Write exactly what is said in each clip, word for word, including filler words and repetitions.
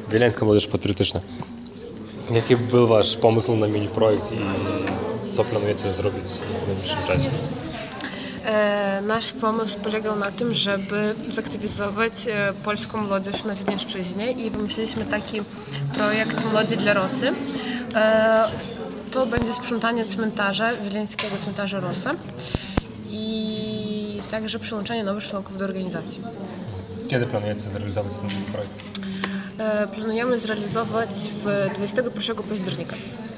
Wileńska Młodzież Patriotyczna. Jaki był wasz pomysł na mini projekt i co planujecie zrobić w najbliższym czasie? E, nasz pomysł polegał na tym, żeby zaktywizować e, polską młodzież na Wileńszczyźnie i wymyśliliśmy taki projekt Młodzi dla Rosy. E, to będzie sprzątanie cmentarza, wileńskiego cmentarza Rosa i także przyłączenie nowych członków do organizacji. Kiedy planujecie zrealizować ten projekt? E, planujemy zrealizować w dwudziestego pierwszego października.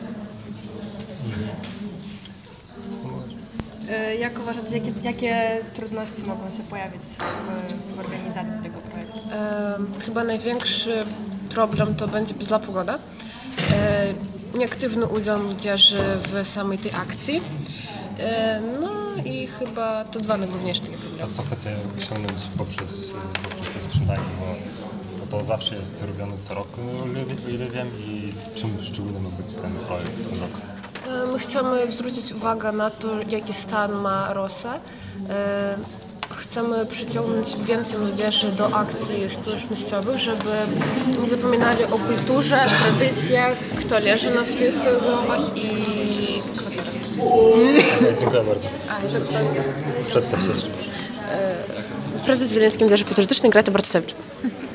Jak uważacie, jakie, jakie trudności mogą się pojawić w, w organizacji tego projektu? E, chyba największy problem to będzie zła pogoda, e, nieaktywny udział młodzieży w samej tej akcji, e, no i chyba to dwa najgłówniejsze takie problemy. A co chcecie osiągnąć poprzez, poprzez to sprzątanie? Bo, bo to zawsze jest robione co roku, o ile wiem, i czym szczególny ma być ten projekt w tym roku? My chcemy zwrócić uwagę na to, jaki stan ma Rosa. Chcemy przyciągnąć więcej młodzieży do akcji społecznościowych, żeby nie zapominali o kulturze, tradycjach, kto leży na w tych głowach i kwaterach. Dziękuję bardzo. A, przedstawię. Przedstaw się jeszcze. Prezes Wileńskiej Młodzieży Patriotycznej Greta Bartosewicz.